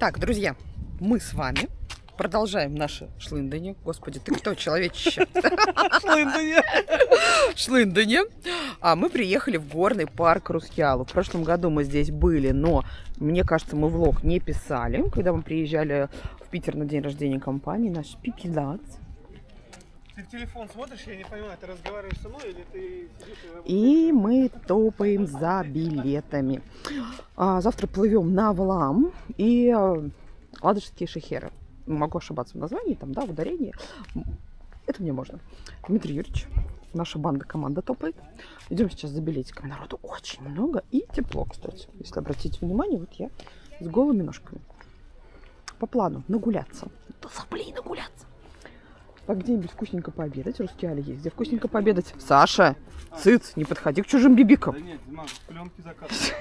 Так, друзья, мы с вами продолжаем наше шлынданье. Господи, ты кто, человечище? Шлынданье. А мы приехали в горный парк Рускеалу. В прошлом году мы здесь были, но, мне кажется, мы влог не писали, когда мы приезжали в Питер на день рождения компании. Наш пипидац. Ты в телефон смотришь, я не понимаю, ты разговариваешь со мной или ты сидишь и мы топаем за билетами. Завтра плывем на Валаам и Ладожские шахеры. Могу ошибаться в названии, там, да, в ударении. Это мне можно. Дмитрий Юрьевич, наша банда, команда топает. Идем сейчас за билетиками. Народу очень много и тепло, кстати. Если обратите внимание, вот я с голыми ножками. По плану нагуляться. До соплей нагуляться. Так, где-нибудь вкусненько пообедать. Рускеале есть. Где вкусненько пообедать? Саша, цыц, не подходи к чужим бибикам. Да нет, Дима, пленки заказывают.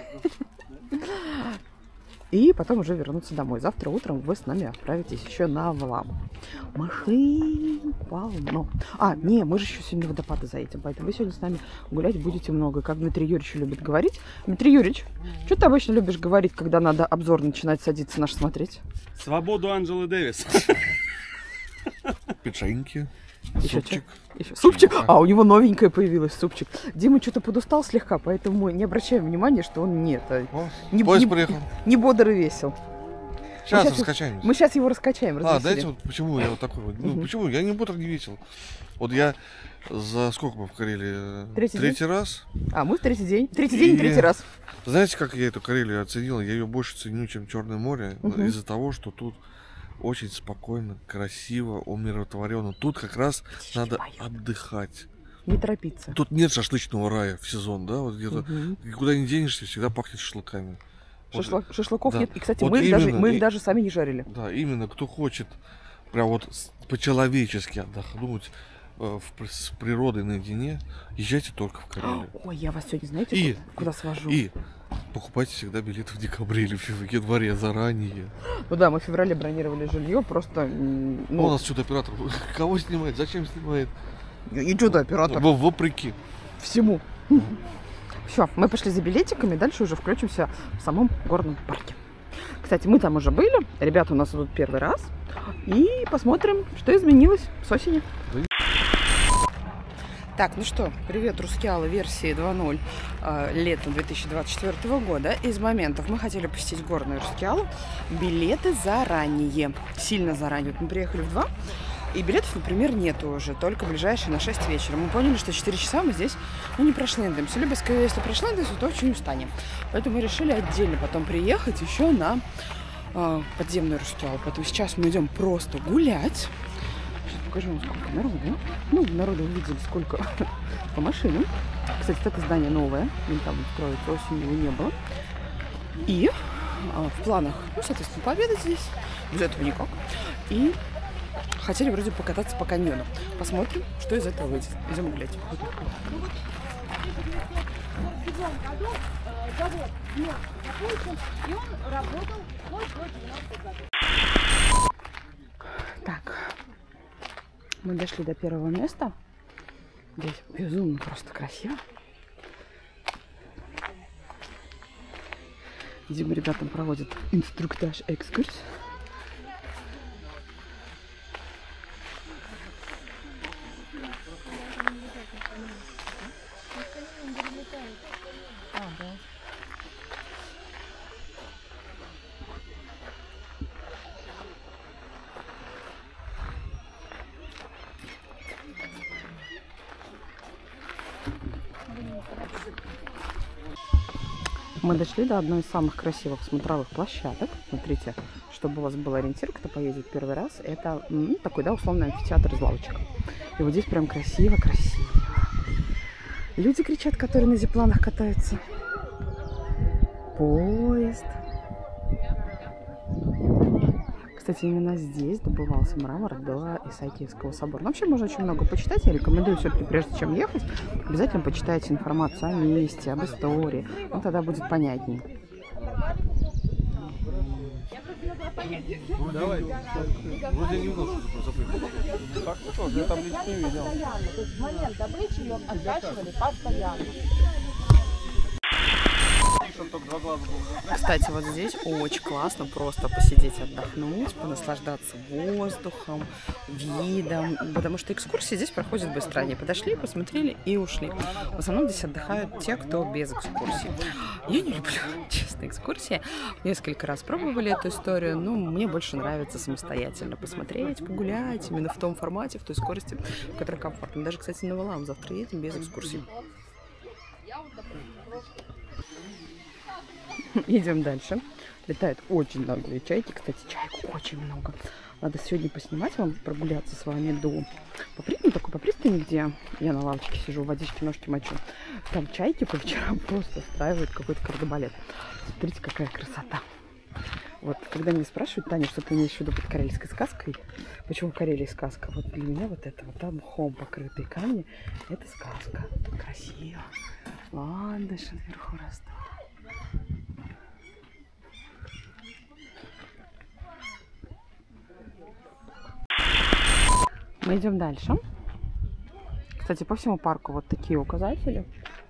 И потом уже вернуться домой. Завтра утром вы с нами отправитесь еще на Валаам. Машин полно. Не, мы же еще сегодня водопады заедем, поэтому вы сегодня с нами гулять будете много. Как Дмитрий Юрьевич любит говорить. Дмитрий Юрьевич, что ты обычно любишь говорить, когда надо обзор начинать садиться наш смотреть? Свободу Анджелы Дэвис. Печеньки. Еще супчик. Еще супчик. У него новенькое появилось, супчик. Дима что-то подустал слегка, поэтому не обращаем внимания, что он не Поезд приехал. не бодр и весел. Сейчас раскачаемся. Мы сейчас его раскачаем. Дайте вот почему я вот такой вот. Почему? Я не бодр, не весел. Вот я за сколько мы в Карелии? Третий раз. Мы в третий день. Третий раз. Знаете, как я эту Карелию оценил? Я ее больше ценю, чем Черное море, из-за того, что тут очень спокойно, красиво, умиротворенно. Тут как раз надо отдыхать. Не торопиться. Тут нет шашлычного рая в сезон, да? Вот где-то куда не денешься, всегда пахнет шашлыками. Шашлыков нет. И, кстати, вот мы их даже сами не жарили. Да, именно кто хочет прям вот по-человечески отдохнуть с природой наедине, езжайте только в Карелию. Ой, я вас сегодня, знаете, куда свожу? И покупайте всегда билеты в декабре или в январе заранее. Ну да, мы в феврале бронировали жилье, просто... У нас что-то оператор кого снимает, зачем снимает? И что-то оператор. Вопреки. Всему. Все, мы пошли за билетиками, дальше уже включимся в самом горном парке. Кстати, мы там уже были, ребята у нас идут первый раз, и посмотрим, что изменилось с осени. Так, ну что, привет, Рускеала версии 2.0 летом 2024 года. Из моментов мы хотели посетить горную Рускеалу. Билеты заранее, сильно заранее. Вот мы приехали в 2, и билетов, например, нету уже, только ближайшие на 6 вечера. Мы поняли, что 4 часа мы здесь, не прошлындаемся. Либо, если прошлындаемся, то очень устанем. Поэтому мы решили отдельно потом приехать еще на подземную Рускеалу. Поэтому сейчас мы идем просто гулять. Покажу вам, сколько народу. Народу увидели, сколько по машинам. Кстати, это здание новое. Им там строится, осенью его не было. И в планах, соответственно, пообедать здесь. Без этого никак. И хотели вроде покататься по каньону. Посмотрим, что из этого выйдет. Идем гулять. Так. Мы дошли до первого места. Здесь безумно просто красиво. Дима ребятам проводит инструктаж, экскурс. Мы дошли до одной из самых красивых смотровых площадок. Смотрите, чтобы у вас был ориентир, кто поедет первый раз, это такой, да, условный амфитеатр из лавочек. И вот здесь прям красиво-красиво. Люди кричат, которые на зипланах катаются. Поезд. Кстати, именно здесь добывался мрамор до Исаакиевского собора. Но вообще можно очень много почитать. Я рекомендую все-таки, прежде чем ехать, обязательно почитайте информацию о месте, об истории. Ну, тогда будет понятнее. Давай. Вроде не видел, что запрыгнул. Так тоже, я табличку не видел. То есть в момент добычи ее откачивали постоянно. чтобы только 2 глаза было. Кстати, вот здесь очень классно просто посидеть, отдохнуть, понаслаждаться воздухом, видом, потому что экскурсии здесь проходят быстро. Они подошли, посмотрели и ушли. В основном здесь отдыхают те, кто без экскурсий. Я не люблю, честно, экскурсии. Несколько раз пробовали эту историю, но мне больше нравится самостоятельно посмотреть, погулять именно в том формате, в той скорости, в которой комфортно. Даже, кстати, на Валаам завтра едем без экскурсий. Идем дальше. Летают очень наглые чайки. Кстати, чаек очень много. Надо сегодня поснимать вам, прогуляться с вами до такой по пристани, где я на лавочке сижу, водички, ножки мочу. Там чайки по вечерам просто устраивают какой-то кардебалет. Смотрите, какая красота. Вот, когда меня спрашивают, Таня, что ты имеешь в виду под карельской сказкой? Почему в Карелии сказка? Вот для меня вот это вот там мхом покрытые камни, это сказка. Красиво. Ландыши наверху растут. Мы идем дальше. Кстати, по всему парку вот такие указатели.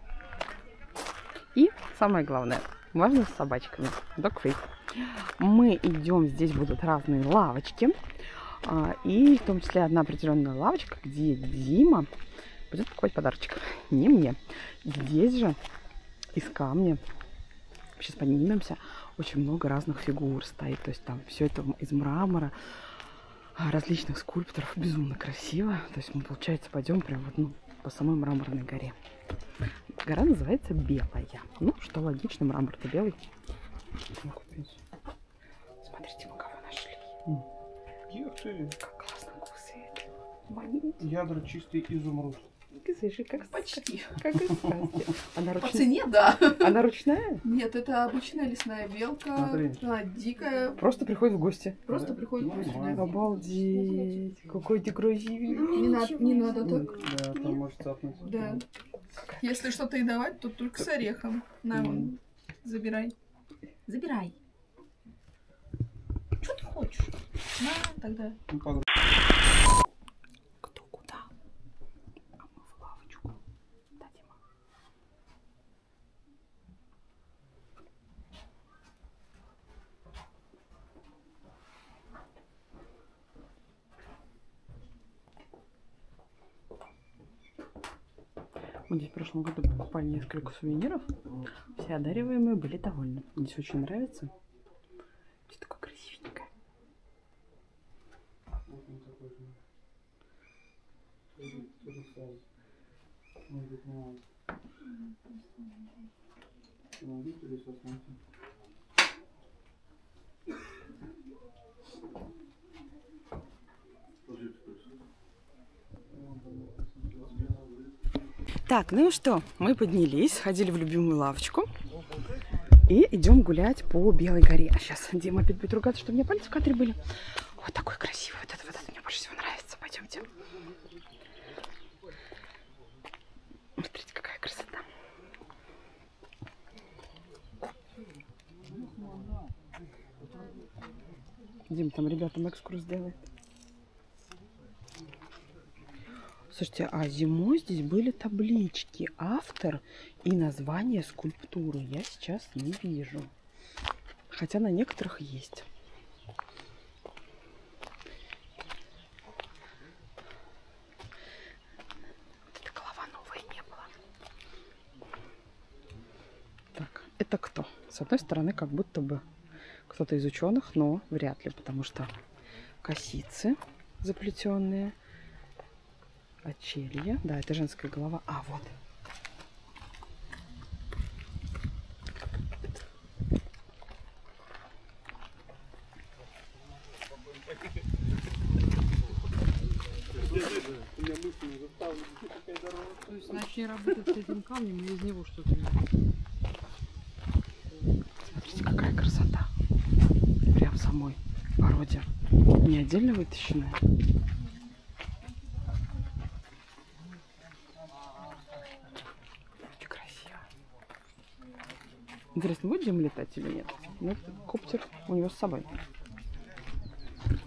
И самое главное, можно с собачками. Dog-free. Мы идем, здесь будут разные лавочки. И в том числе одна определенная лавочка, где Дима будет покупать подарочек. Не мне. Здесь же из камня, сейчас поднимемся, очень много разных фигур стоит. То есть там все это из мрамора, различных скульпторов. Безумно красиво. То есть мы, получается, пойдем прям вот, по самой мраморной горе. Гора называется Белая. Ну, что логично, мрамор-то белый. Смотрите, мы кого нашли. Эх ты. Как классно кусает. Ядра чистый изумруд. Слушай, как почти. Как из сказки. Она По цене, да. Она ручная? Нет, это обычная лесная белка. Смотри. Она дикая. Просто приходит в гости. Просто приходит в гости. Да. Обалдеть. Какой ты красивый. Не надо так. Да, там может цапнуть. Да. Если что-то и давать, то только с орехом. На, забирай. Забирай. Что ты хочешь? На, тогда. Кто куда? А мы в лавочку. Да, Дима. Мы здесь в прошлом году покупали несколько сувениров. Все одариваемые были довольны. Здесь очень нравится. Здесь такое красивенькое. Так, ну что, мы поднялись, сходили в любимую лавочку и идем гулять по Белой горе. А сейчас Дима опять будет ругаться, что у меня пальцы в кадре были. Вот такой красивый, вот это мне больше всего нравится. Пойдемте. Смотрите, какая красота. Дим, там ребятам экскурс делает. Слушайте, а зимой здесь были таблички, автор и название скульптуры. Я сейчас не вижу. Хотя на некоторых есть. Это голова новая не было. Так, это кто? С одной стороны, как будто бы кто-то из ученых, но вряд ли, потому что косицы заплетенные. Очелье. Да, это женская голова. А, вот. То есть начни работать с этим камнем, и из него что-то не будет. Смотрите, какая красота. Прям в самой породе. Не отдельно вытащенная. Интересно, будем летать или нет? Ну, коптер у него с собой.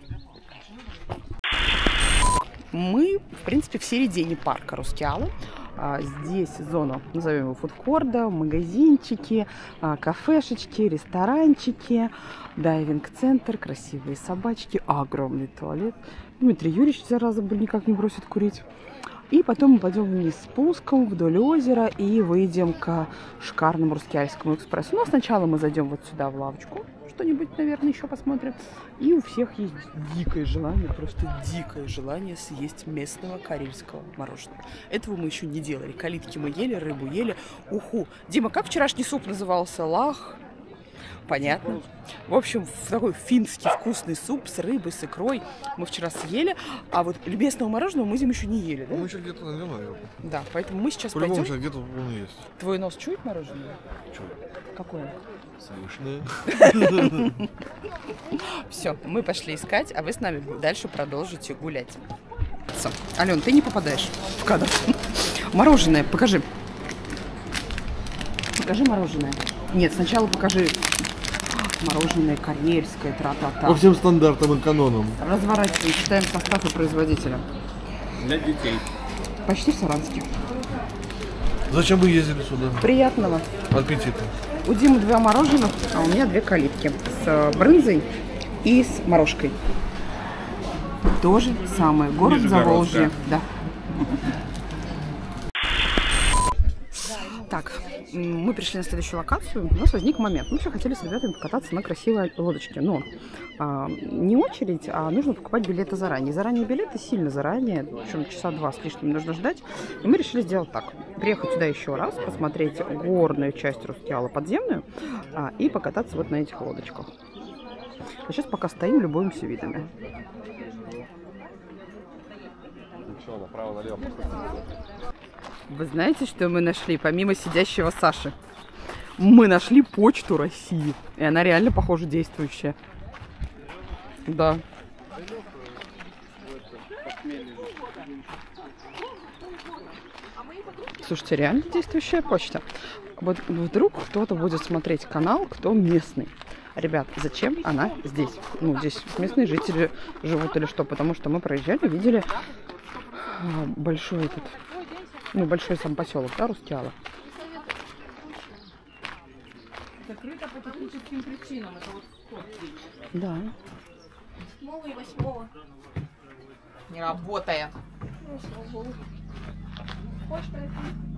Мы, в принципе, в середине парка Рускеала. Здесь зона, назовем его фудкорда, магазинчики, кафешечки, ресторанчики, дайвинг-центр, красивые собачки, огромный туалет. Дмитрий Юрьевич, зараза, никак не бросит курить. И потом мы пойдем вниз спуском вдоль озера и выйдем к шикарному Рускеальскому экспрессу. Но сначала мы зайдем вот сюда в лавочку, что-нибудь, наверное, еще посмотрим. И у всех есть дикое желание, просто дикое желание съесть местного карельского мороженого. Этого мы еще не делали. Калитки мы ели, рыбу ели, уху. Дима, как вчерашний суп назывался? Лах? Понятно. В общем, такой финский вкусный суп с рыбой, с икрой мы вчера съели, а вот местного мороженого мы зим еще не ели, да? Мы еще где-то найдем, наверное. Да, поэтому мы сейчас По-любому пойдем. сейчас где-то он есть. Твой нос чует мороженое? Чё? Какое? Слышно. Все, мы пошли искать, а вы с нами дальше продолжите гулять. Ален, ты не попадаешь в кадр. Мороженое, покажи. Покажи мороженое. Нет, сначала покажи мороженое карельское, тра-та-та. По всем стандартам и канонам. Разворачиваем, читаем состав и производителя. Для детей. Почти в Саранске. Зачем вы ездили сюда? Приятного. Аппетита. У Димы 2 мороженых, а у меня 2 калитки. С брынзой и с морожкой. То же самое. Город Заволжье. Да. Так, мы пришли на следующую локацию. У нас возник момент. Мы все хотели с ребятами покататься на красивой лодочке. Но не очередь, а нужно покупать билеты заранее. Заранее билеты сильно заранее. В общем, часа 2 с лишним нужно ждать. И мы решили сделать так. Приехать сюда еще раз, посмотреть горную часть Рускеала подземную и покататься вот на этих лодочках. А сейчас пока стоим, любуемся видами. Ничего, направо-налево. Вы знаете, что мы нашли, помимо сидящего Саши? Мы нашли почту России. И она реально, похоже, действующая. Да. Слушайте, реально действующая почта. Вот вдруг кто-то будет смотреть канал, кто местный. Ребят, зачем она здесь? Ну, здесь местные жители живут или что? Потому что мы проезжали, видели большой большой сам поселок, да, Рускеала. Закрыто по техническим причинам. Это вот Да. 7 и 8. Не работает. Ну, слава богу. Почта это...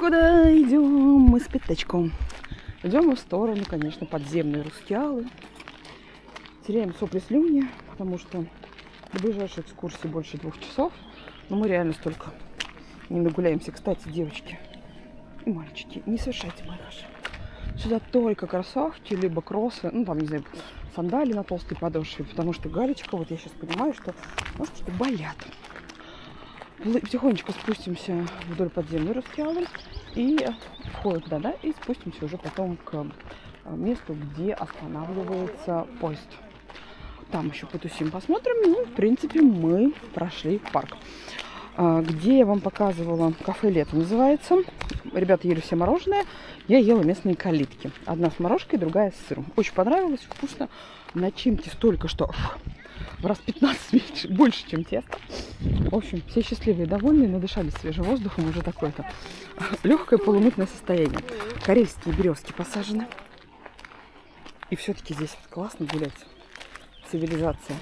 Куда идем мы с пятачком? Идем мы в сторону, конечно, подземной Рускеалы. Теряем сопли-слюни, потому что до ближайшей экскурсии больше 2 часов. Но мы реально столько не нагуляемся. Кстати, девочки и мальчики, не совершайте мои ошибки. Сюда только кроссовки, либо кроссы, ну там, не знаю, сандали на толстой подошве, потому что галечка, вот я сейчас понимаю, что, может, что болят. Потихонечку спустимся вдоль подземной Рускеалы и входим туда, да, и спустимся уже потом к месту, где останавливается поезд. Там еще потусим, посмотрим. Ну, в принципе, мы прошли парк. Где я вам показывала, кафе «Лето» называется. Ребята ели все мороженое. Я ела местные калитки. Одна с морожкой, другая с сыром. Очень понравилось, вкусно. Начинки столько, что в раз 15 меньше, больше, чем тесто. В общем, все счастливые и довольные, надышались свежим воздухом. Уже такое-то легкое полумутное состояние. Корейские березки посажены. И все-таки здесь классно гулять. Цивилизация.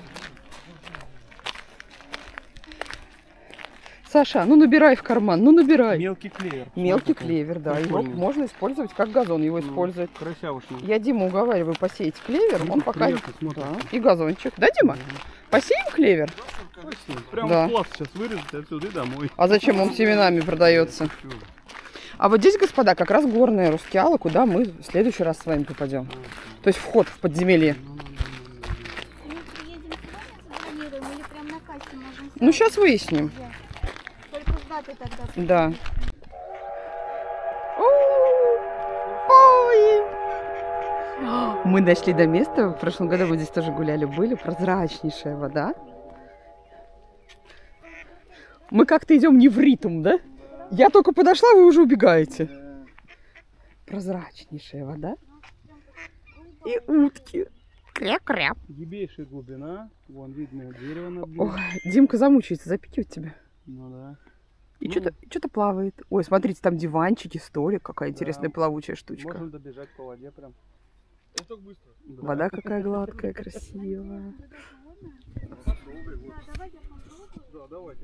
Саша, ну набирай в карман, ну набирай. Мелкий клевер. Мелкий клевер, да. Его можно использовать, как газон его используют. Красявушный. Я Диму уговариваю посеять клевер, он пока... Да. И газончик. Да, Дима? Посеем клевер? Прям Да. пласт сейчас вырезать отсюда и домой. А зачем он семенами продается? А вот здесь, господа, как раз горная Рускеала, куда мы в следующий раз с вами попадем. То есть вход в подземелье. Ну, сейчас выясним. Только с датой тогда. Да. Ой! Мы дошли до места. В прошлом году мы здесь тоже гуляли. Были прозрачнейшая вода. Мы как-то идем не в ритм, да? Я только подошла, вы уже убегаете. Прозрачнейшая вода. И утки. Кря-кря. Ебейшая глубина. Вон видно дерево над ним. Ой, Димка замучается, запикивать тебя. Ну да. И Ну. что-то плавает. Ой, смотрите, там диванчики, столик. Какая интересная плавучая штучка. Можно добежать по воде прям. Это только быстро. Да. Вода какая гладкая, красивая. Да, давайте.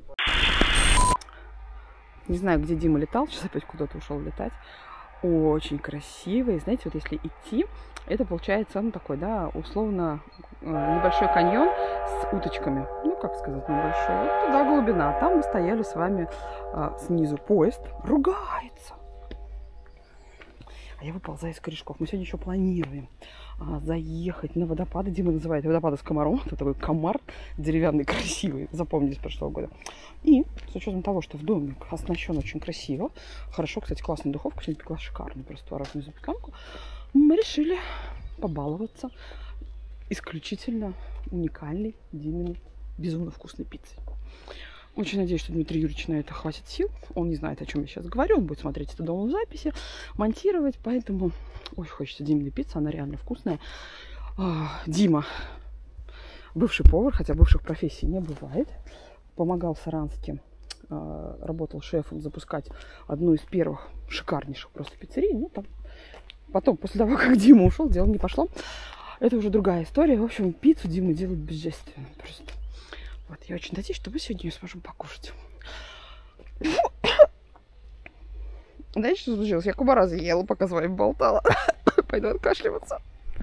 Не знаю, где Дима летал. Сейчас опять куда-то ушел летать. Очень красиво. И знаете, вот если идти, это получается, ну, такой, да, условно небольшой каньон с уточками. Ну, как сказать, небольшой. Вот туда глубина. Там мы стояли с вами снизу. Поезд ругается. А я выползаю из корешков. Мы сегодня еще планируем заехать на водопады. Дима называет водопады с комаром. Это такой комар деревянный, красивый. Запомнили с прошлого года. И с учетом того, что в доме оснащен очень красиво. Хорошо, кстати, классная духовка. Сегодня пекла шикарную просто творожную запеканку. Мы решили побаловаться исключительно уникальной Диминой безумно вкусной пиццей. Очень надеюсь, что Дмитрий Юрьевич на это хватит сил. Он не знает, о чем я сейчас говорю. Он будет смотреть это дома в записи, монтировать. Поэтому очень хочется Диминой пиццы. Она реально вкусная. Дима бывший повар, хотя бывших профессий не бывает. Помогал в Саранске. Работал шефом запускать одну из первых шикарнейших просто пиццерий. Ну, там потом, после того, как Дима ушел, дело не пошло. Это уже другая история. В общем, пиццу Дима делает божественно. Просто. Вот, я очень надеюсь, что мы сегодня ее сможем покушать. Знаете, что случилось? Я куба раза ела, пока с вами болтала. Пойду откашливаться.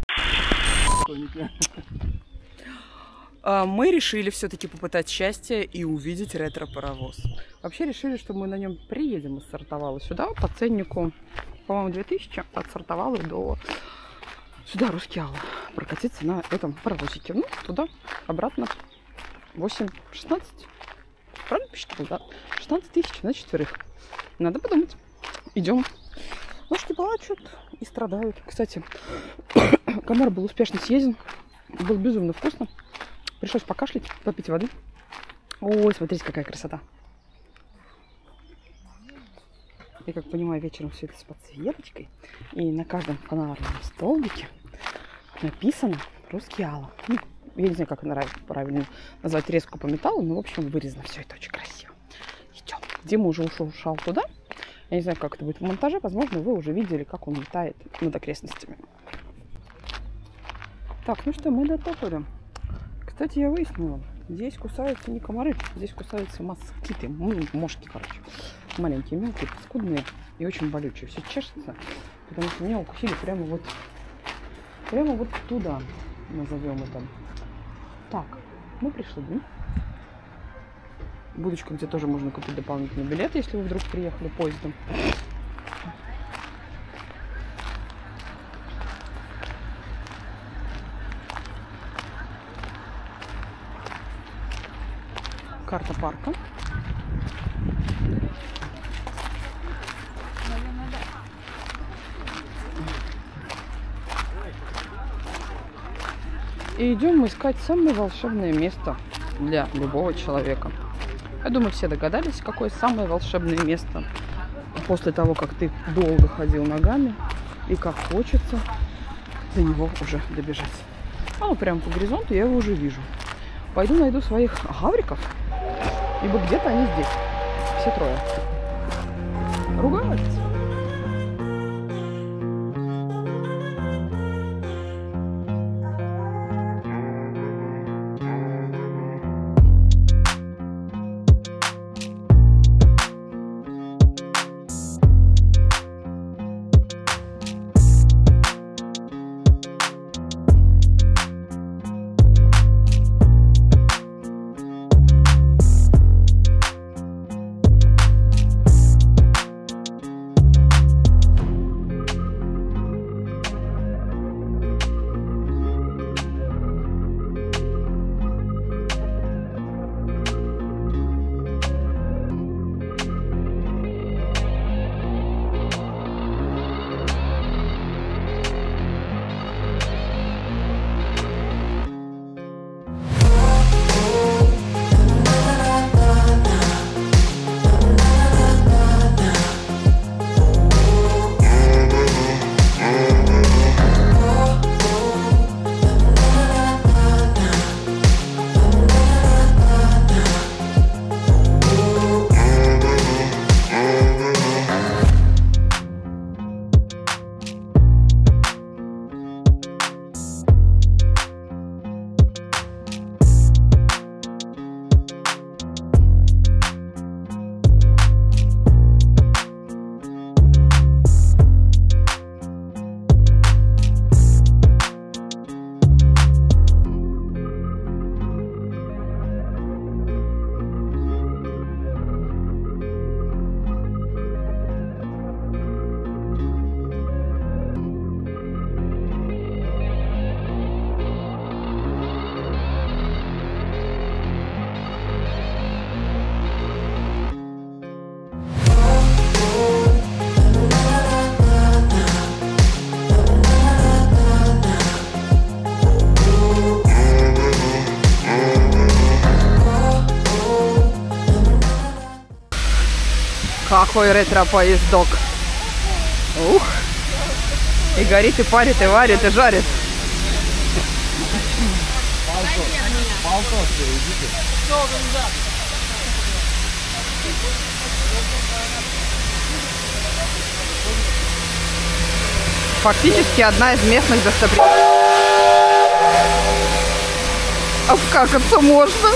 Мы решили все-таки попытать счастье и увидеть ретро-паровоз. Вообще решили, что мы на нем приедем из Сартовала сюда по ценнику, по-моему, 2000 от Сартовала до сюда, Рускеала, прокатиться на этом паровозике. Ну, туда, обратно. 8-16. Правильно посчитал, да? 16 тысяч на 4. Надо подумать. Идем. Ножки плачут и страдают. Кстати, комар был успешно съеден. Было безумно вкусно. Пришлось покашлять, попить воды. Ой, смотрите, какая красота. Я, как понимаю, вечером все это с подсветочкой. И на каждом фонарном столбике написано Рускеала. Ну, я не знаю, как правильно назвать резку по металлу, но, в общем, вырезано все это очень красиво. Идем. Дима уже ушел туда. Я не знаю, как это будет в монтаже. Возможно, вы уже видели, как он летает над окрестностями. Так, ну что, мы дотопали. Кстати, я выяснила, здесь кусаются не комары, здесь кусаются москиты, мошки, короче. маленькие, мелкие, паскудные и очень болючие. Все чешется, потому что меня укусили прямо вот туда, назовем это. Так, мы пришли. Будочка, где тоже можно купить дополнительный билет, если вы вдруг приехали поездом. Карта парка. И идем мы искать самое волшебное место для любого человека. Я думаю, все догадались, какое самое волшебное место после того, как ты долго ходил ногами и как хочется до него уже добежать. А ну прямо по горизонту я его уже вижу. Пойду найду своих гавриков, ибо где-то они здесь. Все трое. Ругаются. Какой ретро-поездок. Ух. И горит, и парит, и варит, и жарит. Фактически одна из местных достопримечательностей. Обкакаться можно.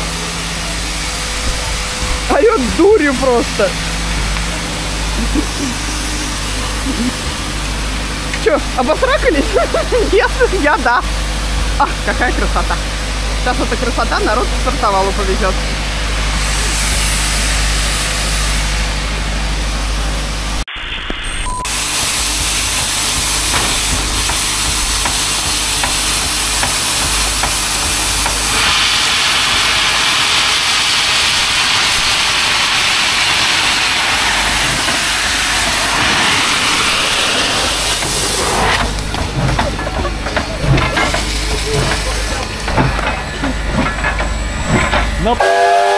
Орёт дурью просто. Че, обосракались? Нет, я да. Ах, какая красота. Сейчас эта красота народ к стартовалу повезет. Но...